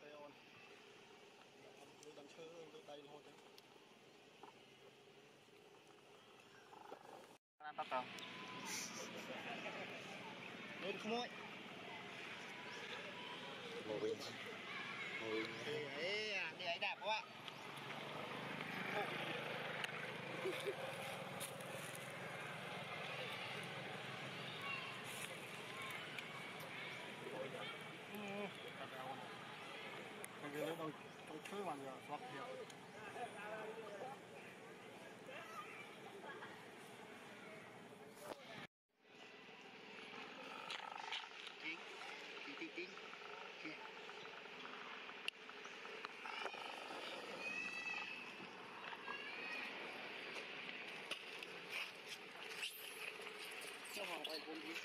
đây on đang chơi đây thôi đấy bắt đầu lên không ơi ngồi ấy đi ấy đạp các bạn cái lên đâu trong chơi mà giờ xoát thiệt Kính kia cho vào quay bốn đi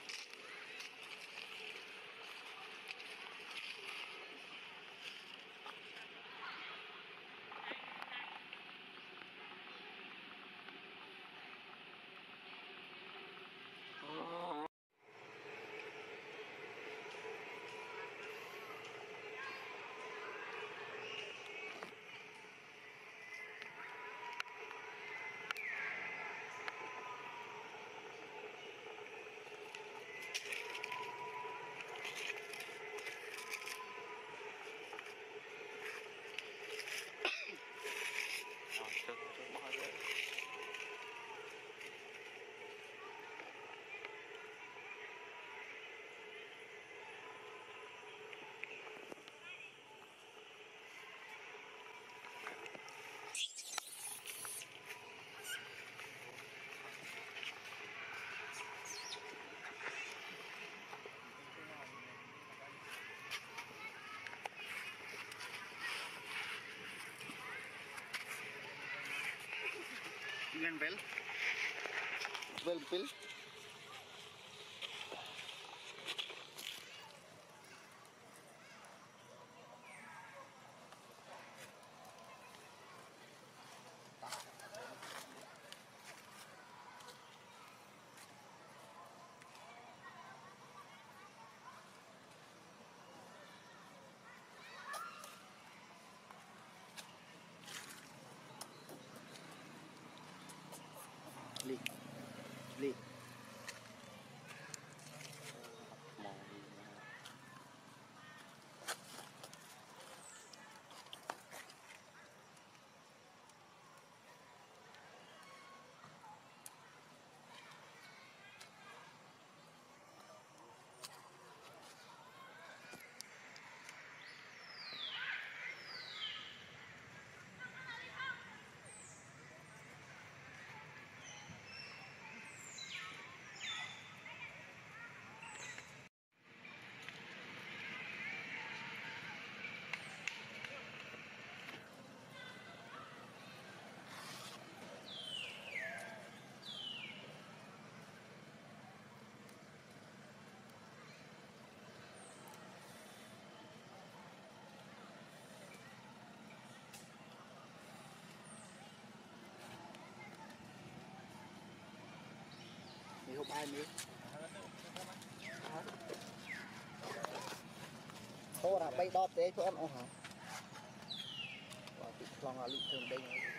Dengan bel pil li Mì hộp ai mì? Thôi là bay đo tế cho em hả? Và tịt lòng là lụt thường đây này.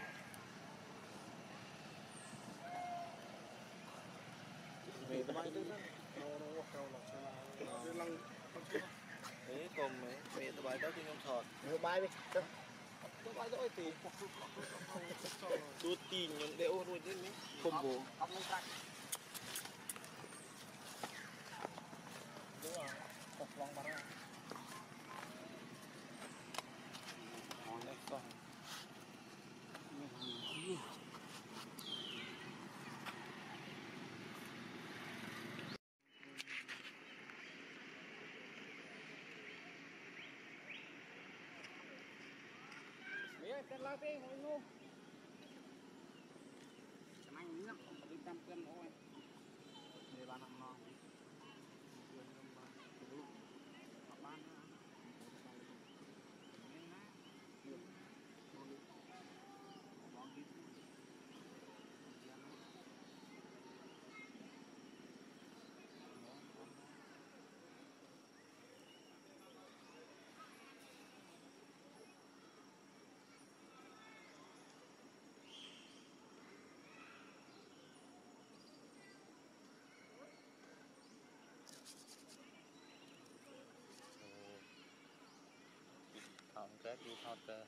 Mì tao bay tới đó. Nó cao là sẽ là lăng thế còn mì tao bay tới thì không thọt. Mì hộp ai đi. Tôi bay rồi thì tôi tin những đeo rồi chứ mấy không bố. Đúng rồi, một vòng bắn ra. Nó đẹp quá. Mẹ, tên la tê, hồi ngô. Chẳng anh nước, không đi trăm cân thôi. Để bán ăn ngon. Bán kết đi thọt cơ.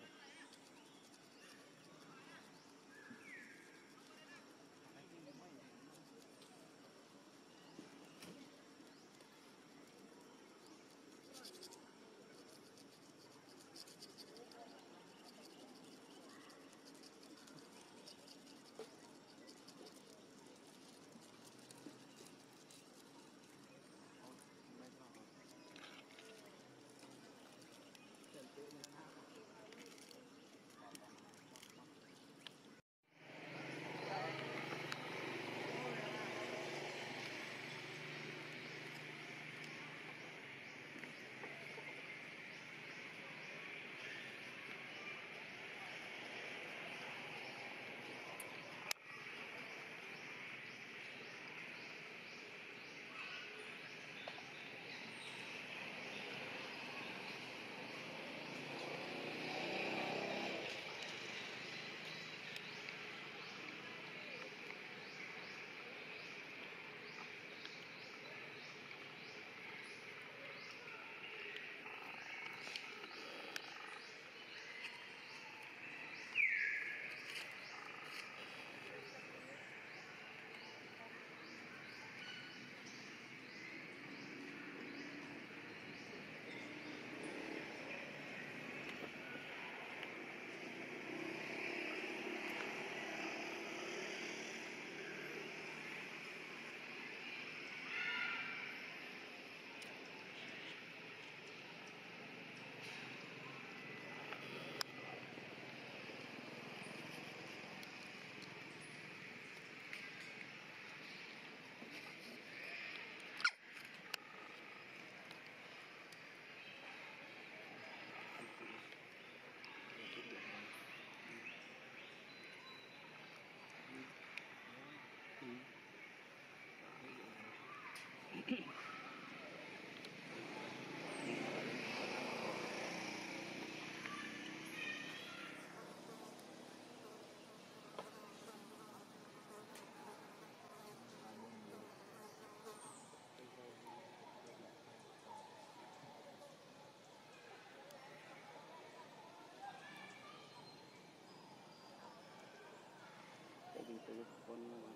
Từ con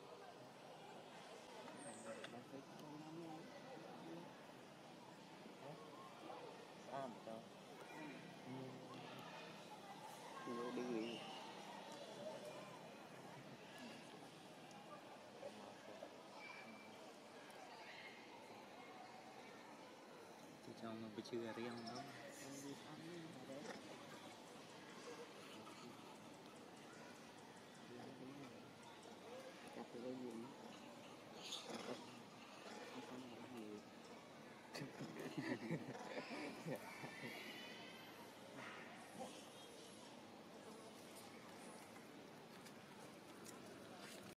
đi cho nó bị chưa riêng đó. cặp cái gì